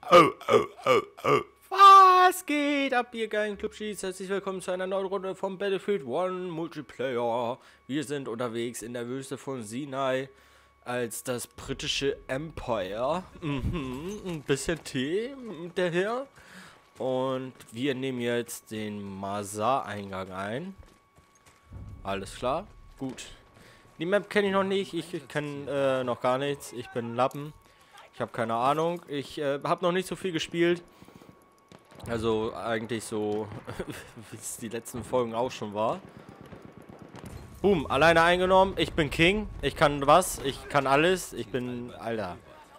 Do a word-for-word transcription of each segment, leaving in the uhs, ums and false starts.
Oh, oh, oh, oh. Was geht ab, ihr geilen Clubschies? Herzlich willkommen zu einer neuen Runde vom Battlefield eins Multiplayer. Wir sind unterwegs in der Wüste von Sinai als das britische Empire. Mhm, ein bisschen Tee hinterher. Und wir nehmen jetzt den Mazar-Eingang ein. Alles klar? Gut. Die Map kenne ich noch nicht. Ich, ich kenne äh, noch gar nichts. Ich bin Lappen. Ich habe keine Ahnung. Ich äh, habe noch nicht so viel gespielt. Also eigentlich so, wie es die letzten Folgen auch schon war. Boom, alleine eingenommen. Ich bin King. Ich kann was. Ich kann alles. Ich bin... Alter.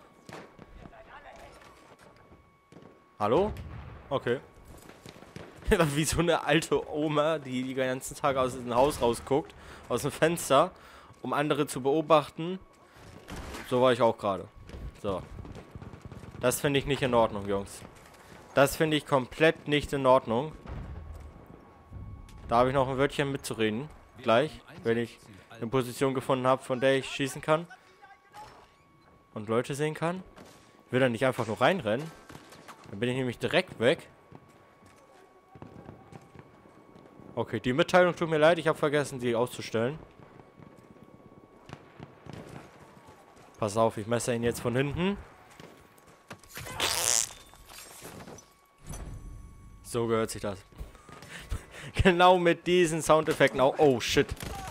Hallo? Okay. Wie so eine alte Oma, die die ganzen Tag aus dem Haus rausguckt. Aus dem Fenster. Um andere zu beobachten. So war ich auch gerade. So. Das finde ich nicht in Ordnung, Jungs. Das finde ich komplett nicht in Ordnung. Da habe ich noch ein Wörtchen mitzureden. Gleich, wenn ich eine Position gefunden habe, von der ich schießen kann. Und Leute sehen kann. Ich will da nicht einfach nur reinrennen. Dann bin ich nämlich direkt weg. Okay, die Mitteilung tut mir leid. Ich habe vergessen, die auszustellen. Pass auf, ich messe ihn jetzt von hinten. So gehört sich das. Genau mit diesen Soundeffekten auch. Oh, shit.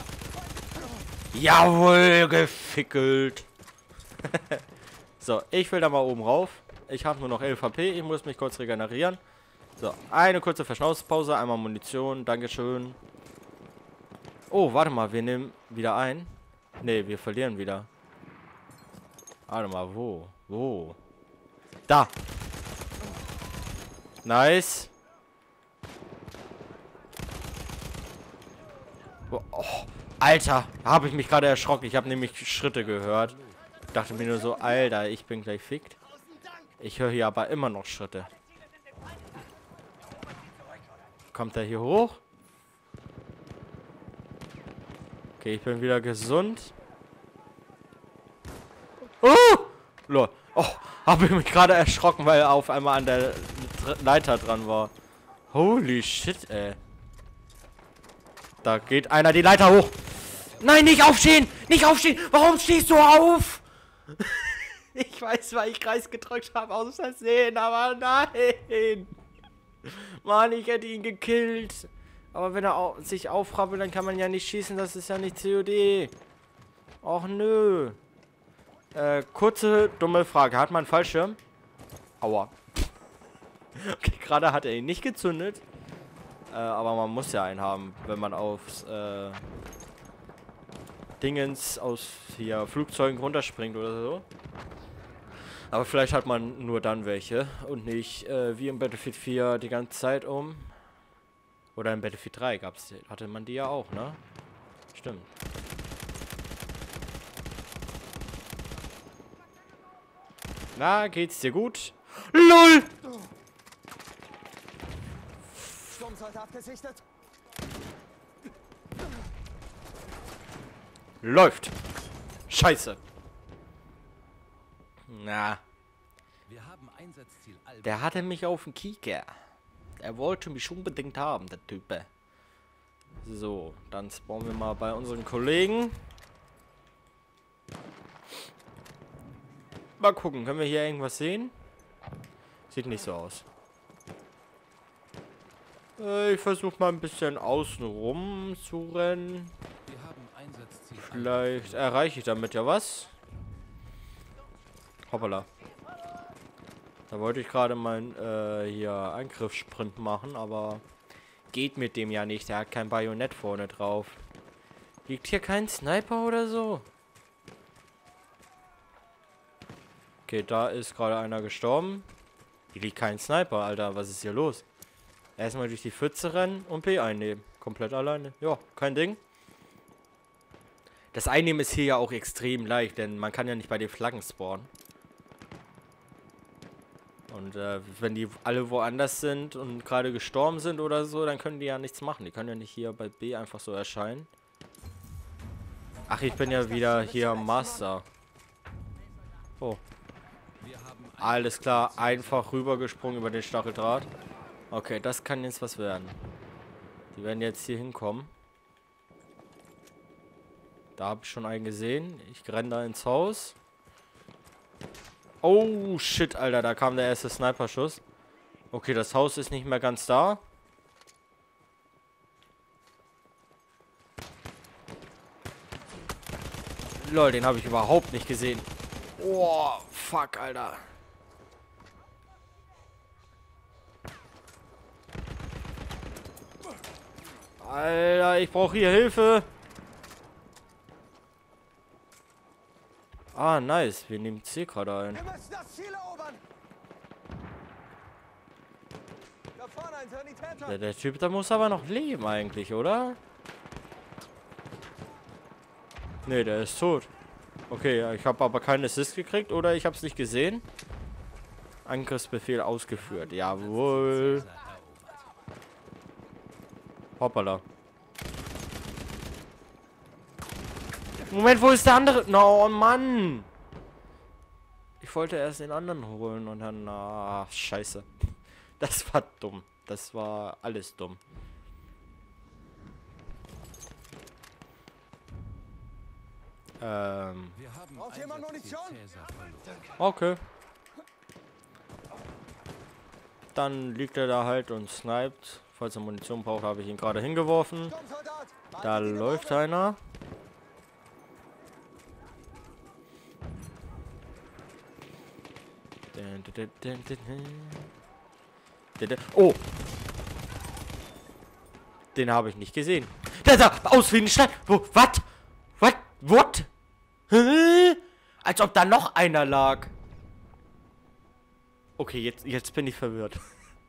Jawohl, gefickelt. So, ich will da mal oben rauf. Ich habe nur noch elf H P. Ich muss mich kurz regenerieren. So, eine kurze Verschnaufspause. Einmal Munition. Dankeschön. Oh, warte mal. Wir nehmen wieder ein. Ne, wir verlieren wieder. Warte mal, wo? Wo? Da. Nice. Oh, Alter, habe ich mich gerade erschrocken. Ich habe nämlich Schritte gehört. Ich dachte mir nur so, Alter, ich bin gleich fickt. Ich höre hier aber immer noch Schritte. Kommt er hier hoch? Okay, ich bin wieder gesund. Oh! Lol. Oh, habe ich mich gerade erschrocken, weil er auf einmal an der Leiter dran war. Holy shit, ey. Da geht einer die Leiter hoch. Nein, nicht aufstehen! Nicht aufstehen! Warum stehst du auf? Ich weiß, weil ich Kreis gedrückt habe aus Versehen, aber nein! Mann, ich hätte ihn gekillt. Aber wenn er au sich aufrappelt, dann kann man ja nicht schießen. Das ist ja nicht C O D. Och nö. Äh, kurze, dumme Frage. Hat man einen Fallschirm? Aua. Okay, gerade hat er ihn nicht gezündet. Äh, aber man muss ja einen haben, wenn man aufs äh, Dingens aus hier Flugzeugen runterspringt oder so. Aber vielleicht hat man nur dann welche und nicht äh, wie im Battlefield vier die ganze Zeit um. Oder im Battlefield drei gab's, hatte man die ja auch, ne? Stimmt. Na, geht's dir gut? LOL! Läuft. Scheiße. Na. Wir haben Einsatzziel Alba. Der hatte mich auf den Kieker. Er wollte mich unbedingt haben, der Typ. So, dann spawnen wir mal bei unseren Kollegen. Mal gucken, können wir hier irgendwas sehen? Sieht nicht so aus. Ich versuche mal ein bisschen außen rum zu rennen. Wir haben Einsatzziel Vielleicht erreiche ich damit ja was. Hoppala. Da wollte ich gerade meinen äh, hier Angriffssprint machen, aber geht mit dem ja nicht. Der hat kein Bajonett vorne drauf. Liegt hier kein Sniper oder so? Okay, da ist gerade einer gestorben. Hier liegt kein Sniper, Alter. Was ist hier los? Erstmal durch die Pfütze rennen und P einnehmen. Komplett alleine. Ja, kein Ding. Das Einnehmen ist hier ja auch extrem leicht, denn man kann ja nicht bei den Flaggen spawnen. Und äh, wenn die alle woanders sind und gerade gestorben sind oder so, dann können die ja nichts machen. Die können ja nicht hier bei B einfach so erscheinen. Ach, ich bin ja wieder hier Master. Oh. Wir haben Alles klar, einfach rübergesprungen über den Stacheldraht. Okay, das kann jetzt was werden. Die werden jetzt hier hinkommen. Da habe ich schon einen gesehen. Ich renne da ins Haus. Oh, shit, Alter. Da kam der erste Sniper-Schuss. Okay, das Haus ist nicht mehr ganz da. Lol, den habe ich überhaupt nicht gesehen. Oh, fuck, Alter. Alter, ich brauche hier Hilfe. Ah, nice. Wir nehmen C gerade ein. Wir müssen das Ziel erobern. Da vorne ein Sanitäter. Der, der Typ, da muss aber noch leben eigentlich, oder? Ne, der ist tot. Okay, ja, ich habe aber keinen Assist gekriegt oder ich habe es nicht gesehen. Angriffsbefehl ausgeführt. Jawohl. Hoppala. Moment, wo ist der andere? No, Mann. Ich wollte erst den anderen holen und dann... Ah, scheiße. Das war dumm. Das war alles dumm. Ähm... Wir haben Braucht jemand Einsatzziel Munition? Cäsar verloren. Okay. Dann liegt er da halt und sniped. Falls er Munition braucht, habe ich ihn gerade hingeworfen. Sturmsoldat, Da halten Sie die läuft Waffe. einer. Oh! Den habe ich nicht gesehen. Der sah aus wie ein Stein. Wo? Was? Was? What? Hä? Als ob da noch einer lag. Okay, jetzt, jetzt bin ich verwirrt.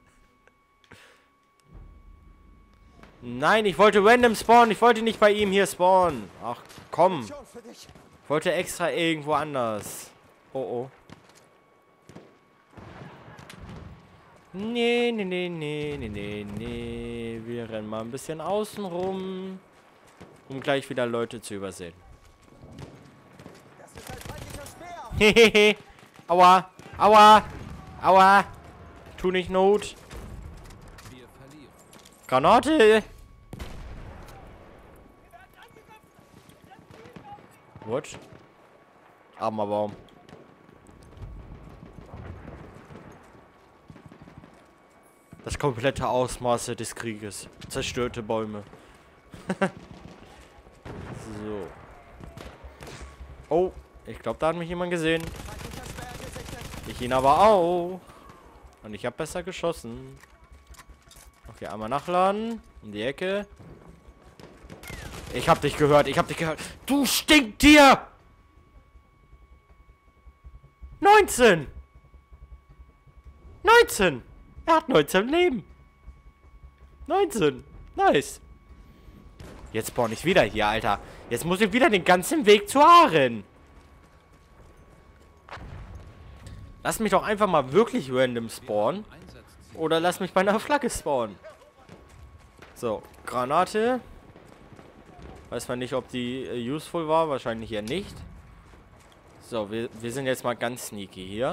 Nein, ich wollte random spawnen. Ich wollte nicht bei ihm hier spawnen. Ach, komm. Munition für dich. Ich wollte extra irgendwo anders. Oh, oh. Nee, nee, nee, nee, nee, nee, nee. Wir rennen mal ein bisschen außen rum, um gleich wieder Leute zu übersehen. Das ist ein feindlicher Speer. Hehehe. Aua. Aua. Aua. Tu nicht Not. Wir verlieren. Granate. What? Armer Baum. Das komplette Ausmaße des Krieges. Zerstörte Bäume. So. Oh, ich glaube, da hat mich jemand gesehen. Feindlicher Speer gesichtet. Ich ihn aber auch. Und ich habe besser geschossen. Okay, einmal nachladen. Um die Ecke. Ich hab dich gehört, ich hab dich gehört. Du Stinktier! neunzehn! neunzehn! Er hat neunzehn Leben. neunzehn. Nice. Jetzt spawn ich wieder hier, Alter. Jetzt muss ich wieder den ganzen Weg zu Aren. Lass mich doch einfach mal wirklich random spawnen. Einsatzziel. Oder lass mich bei einer Flagge spawnen. So, Granate. Weiß man nicht, ob die äh, useful war. Wahrscheinlich eher nicht. So, wir, wir sind jetzt mal ganz sneaky hier.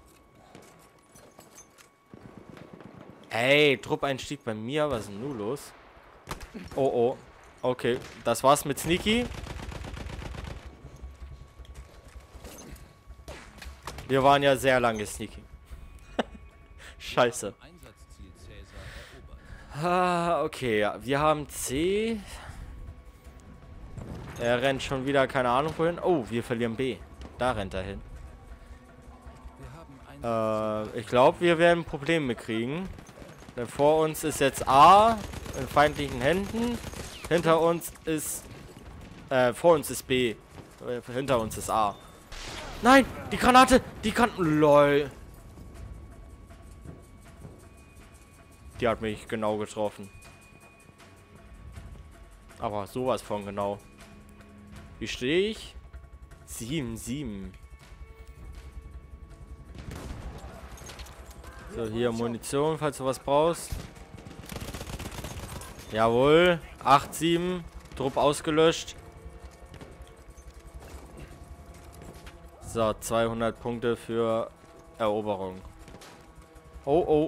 Ey, Truppeinstieg bei mir. Was ist denn nun los? Oh, oh. Okay, das war's mit Sneaky. Wir waren ja sehr lange Sneaky. Scheiße. Einsatzziel Cäsar erobert. Ah, okay, ja. Wir haben C. Er rennt schon wieder, keine Ahnung wohin. Oh, wir verlieren B. Da rennt er hin. Wir haben Äh, ich glaube, wir werden Probleme kriegen. Denn vor uns ist jetzt A in feindlichen Händen. Hinter uns ist... Äh, vor uns ist B. Äh, hinter uns ist A. Nein, die Granate! Die kann... LOL. Die hat mich genau getroffen. Aber sowas von genau. Wie stehe ich? sieben, sieben. So, hier Munition, falls du was brauchst. Jawohl. acht, sieben. Trupp ausgelöscht. So, zweihundert Punkte für Eroberung. Oh, oh.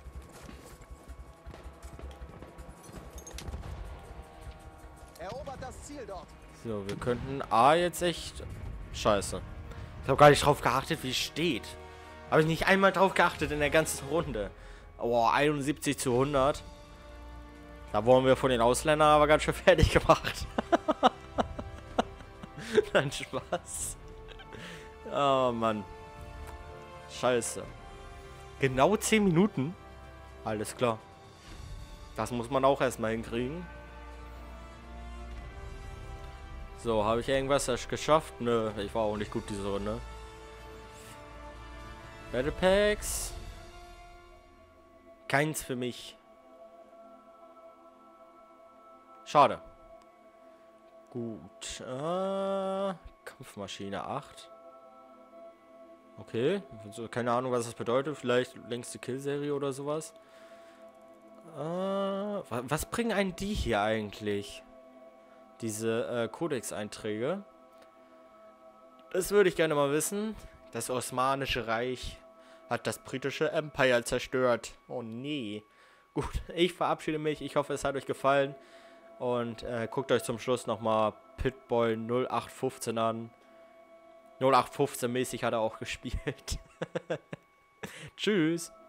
Erobert das Ziel dort. So, wir könnten A jetzt echt... Scheiße. Ich habe gar nicht drauf geachtet, wie es steht. Habe ich nicht einmal drauf geachtet in der ganzen Runde. Oh, einundsiebzig zu hundert. Da wurden wir von den Ausländern aber ganz schön fertig gemacht. Nein, Spaß. Oh, Mann. Scheiße. Genau zehn Minuten? Alles klar. Das muss man auch erstmal hinkriegen. So, habe ich irgendwas geschafft? Nö, ich war auch nicht gut diese Runde. Battle Packs. Keins für mich. Schade. Gut. Äh, Kampfmaschine acht. Okay. Also, keine Ahnung, was das bedeutet. Vielleicht längste Kill-Serie oder sowas. Äh, was bringen einen die hier eigentlich? Diese äh, Codex-Einträge. Das würde ich gerne mal wissen. Das Osmanische Reich hat das britische Empire zerstört. Oh nee. Gut, ich verabschiede mich. Ich hoffe, es hat euch gefallen. Und äh, guckt euch zum Schluss nochmal Pitbull null acht fünfzehn an. null acht fünfzehn mäßig hat er auch gespielt. Tschüss.